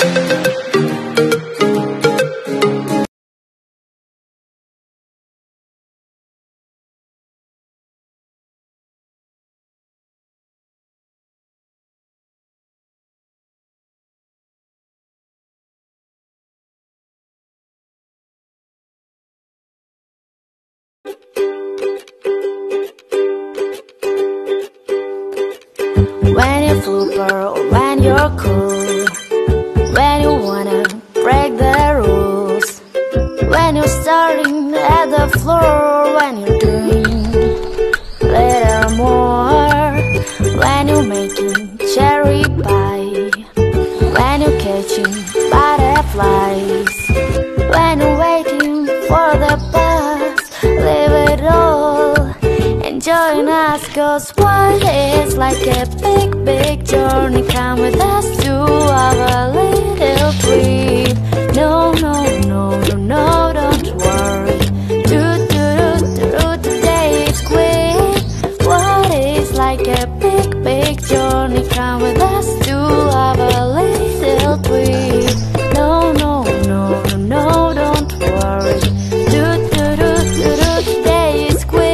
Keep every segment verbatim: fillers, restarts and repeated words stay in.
When you're flooper or when you're cool, when you wanna break the rules, when you're starting at the floor, when you're doing little more, when you're making cherry pie, when you're catching butterflies, when you're waiting for the bus, leave it all and join us, 'cause what is like a big, big journey. Come with us to our little trip. No, no, no, no, no, don't worry. Do, do, do, do, today is quick. What is like a big, big journey. Come with us to our little trip. No, no, no, no, no, don't worry. Do, do, do, do, do, today is quick.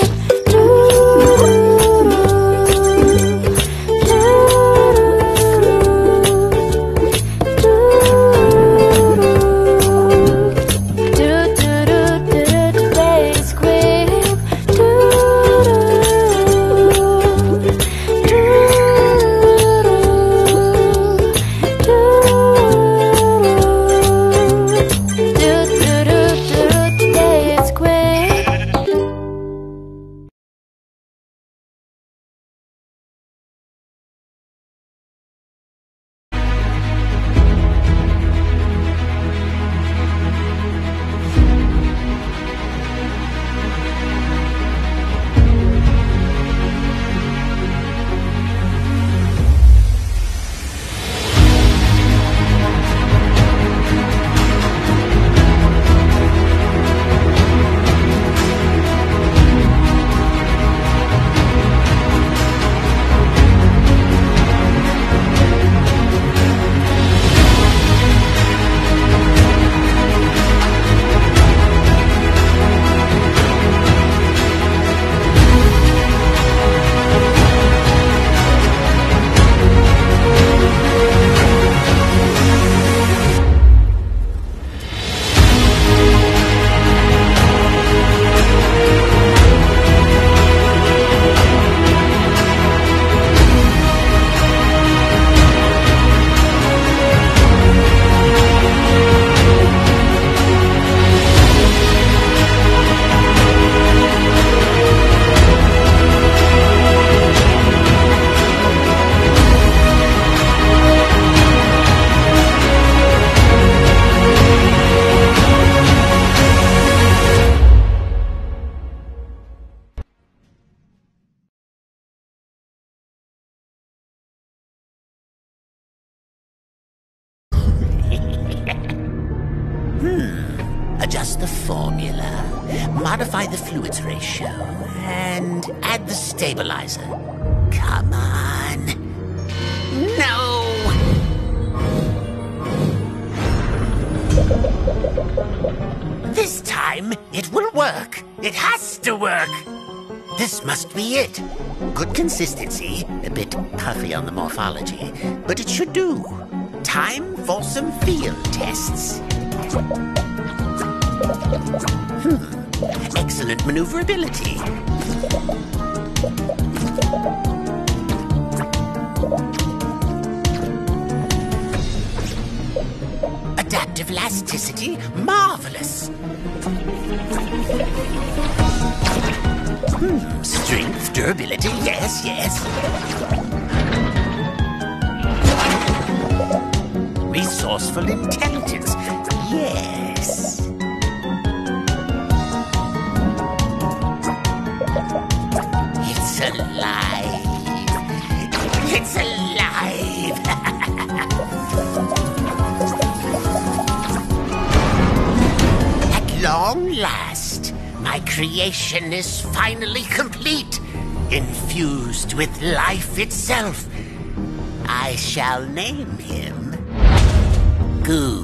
Adjust the formula, modify the fluids ratio, and add the stabilizer. Come on. No! This time, it will work. It has to work. This must be it. Good consistency, a bit puffy on the morphology, but it should do. Time for some field tests. Hmm. Excellent maneuverability. Adaptive elasticity, marvelous. Hmm. Strength, durability, yes, yes. Resourceful intelligence, yes. It's alive. It's alive. At long last, my creation is finally complete, infused with life itself. I shall name him aku.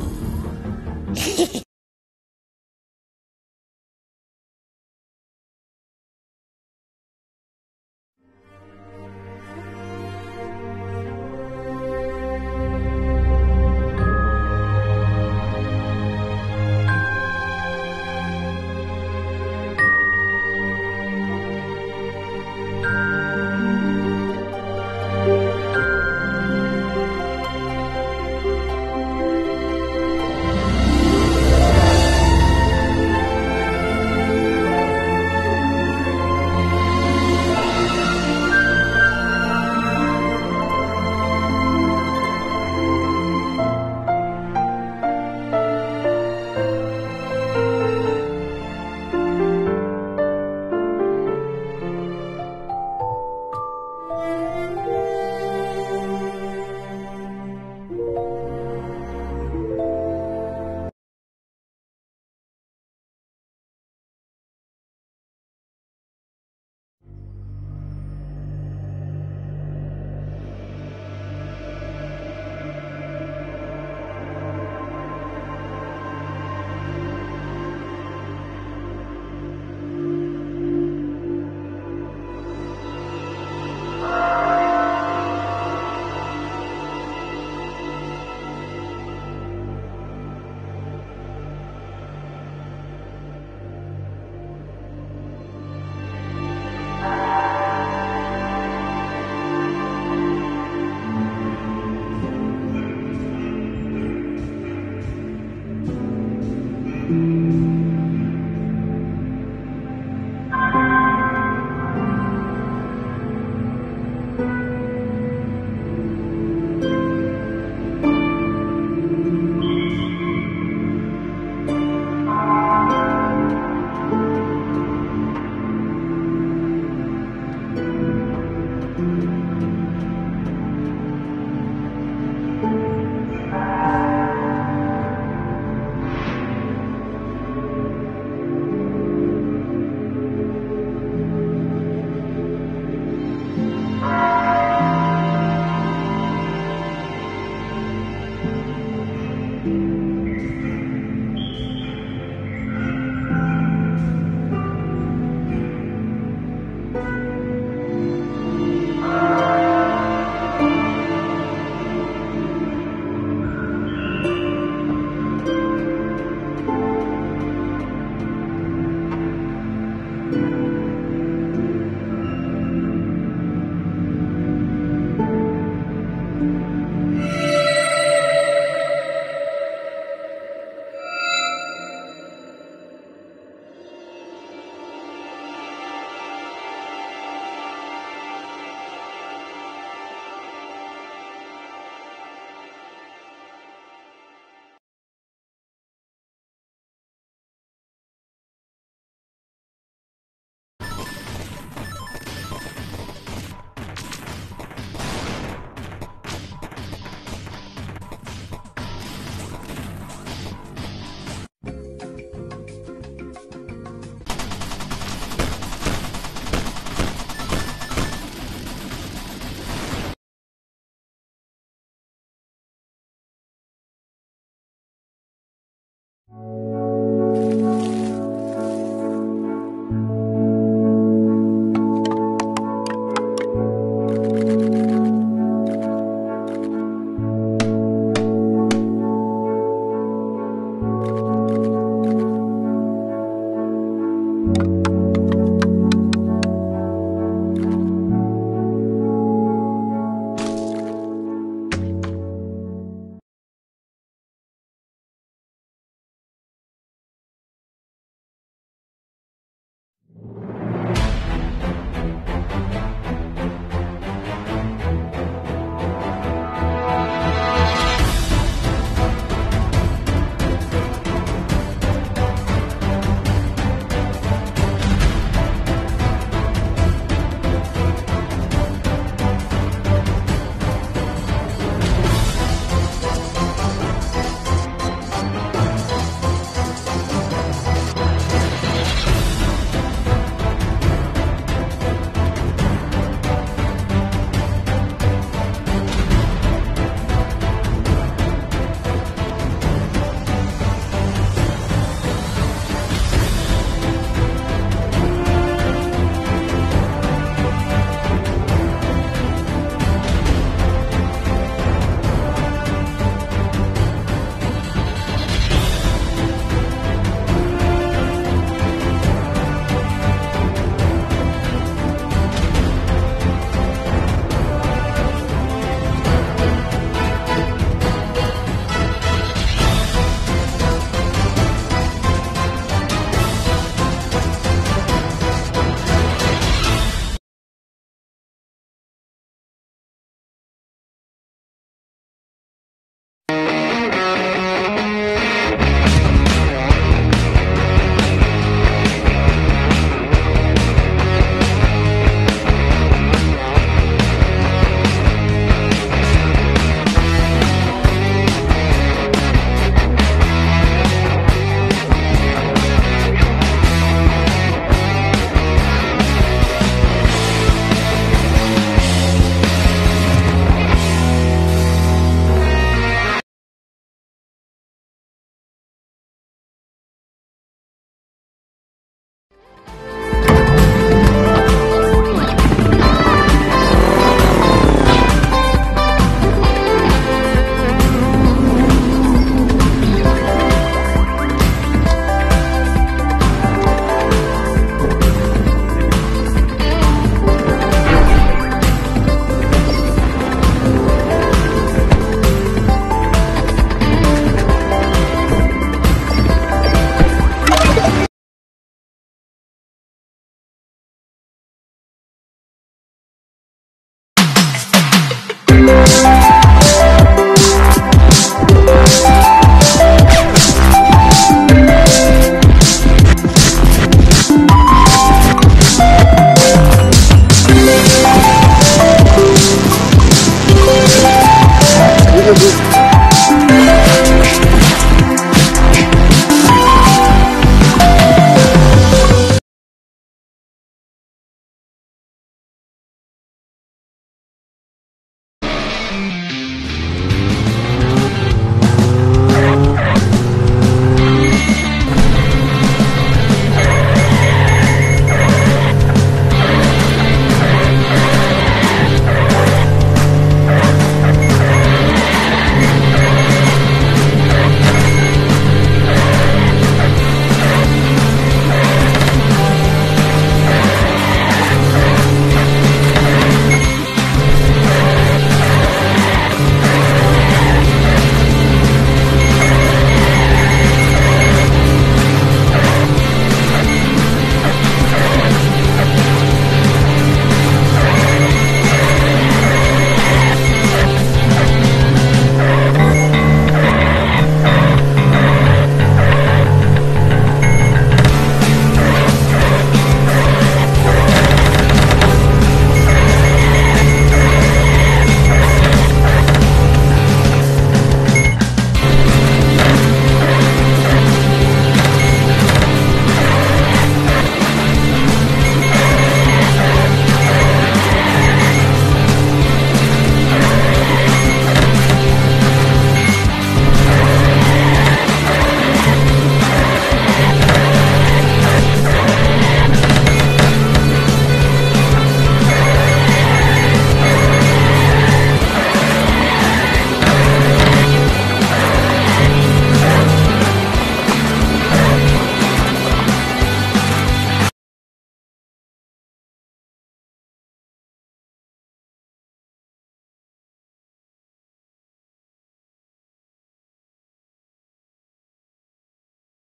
You'll be